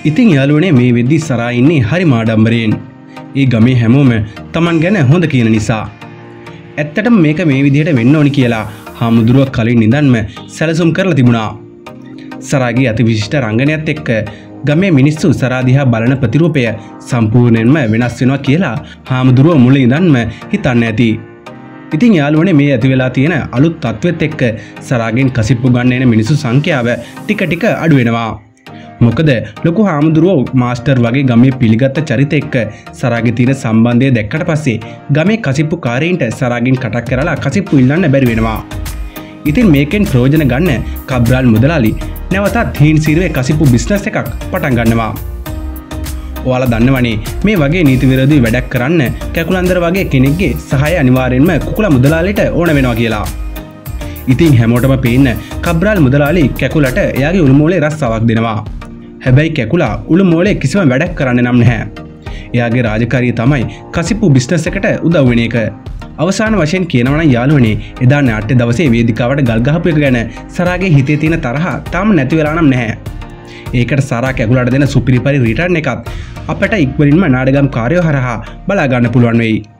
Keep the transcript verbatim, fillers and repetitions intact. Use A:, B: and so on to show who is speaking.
A: ඉතින් යාළුවනේ මේ වෙද්දි සරා ඉන්නේ හරි මාඩම්බරයෙන්. ඒ ගමේ හැමෝම Taman ගැන හොඳ කියන නිසා. ඇත්තටම මේක මේ විදිහට වෙන්න ඕනි කියලා හාමුදුරුවෝ කලින් ඉඳන්ම සැලසුම් කරලා තිබුණා. සරාගේ අතිවිශිෂ්ට රංගනයත් එක්ක ගමේ මිනිස්සු සරා දිහා බලන ප්‍රතිරූපය සම්පූර්ණයෙන්ම වෙනස් වෙනවා කියලා හාමුදුරුවෝ මුලින් ඉඳන්ම හිතන්නේ ඇති. ඉතින් යාළුවනේ මේ ඇති වෙලා තියෙන අලුත් තත්වෙත් එක්ක සරාගෙන් කසිප්පු ගන්න එන මිනිස්සු සංඛ්‍යාව ටික ටික අඩු වෙනවා. මොකද ලොකු හාමුදුරුවෝ මාස්ටර් වගේ ගමේ පිළිගත් චරිත එක්ක සරාගේ තියෙන සම්බන්ධය දැක්කට පස්සේ ගමේ කසිප්පු කාරයින්ට සරාගෙන් කටක් කරලා කසිප්පු ඉල්ලන්න බැරි වෙනවා. ඉතින් මේකෙන් ප්‍රයෝජන ගන්න කබ්‍රාල් මුදලාලි නැවතත් හීන් සිරුවේ කසිප්පු බිස්නස් එකක් පටන් ගන්නවා. ඔයාලා දන්නවනේ මේ වගේ නීති විරෝධී වැඩක් කරන්න කැකුලන්දර වගේ කෙනෙක්ගේ සහාය අනිවාර්යෙන්ම කුකුලා මුදලාලිට ඕන වෙනවා කියලා. ඉතින් හැමෝටම පේන්න කබ්‍රාල් මුදලාලි කැකුලට එයාගේ උළුමෝලේ රස්සාවක් දෙනවා. හැබැයි කැකුලා උළුමෝලේ කිසිම වැඩක් කරන්නේ නම් නැහැ. එයාගේ රාජකාරිය තමයි කසිප්පු බිස්නස් එකට උදව් වෙන එක. අවසාන වශයෙන් කියනවා නම් යාළුවනේ එදා නාට්‍ය දවසේ වේදිකාවට ගල් ගහපු එක ගැන සරාගේ හිතේ තියෙන තරහ තාම නැති වෙලා නම් නැහැ. ඒකට සරා කැකුලාට දෙන සුපිරිපරි රිටර්න් එකත් අපට ඉක්මනින්ම නාඩගම් කාර්යය හරහා බලා ගන්න පුළුවන් වෙයි.